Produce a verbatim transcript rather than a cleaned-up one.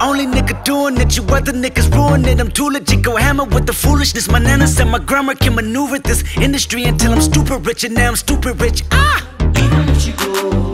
only nigga doing it, you other niggas ruin it. I'm too legit, go hammer with the foolishness. My nana said my grammar can maneuver this industry until I'm stupid rich, and now I'm stupid rich. Ah! Even if you go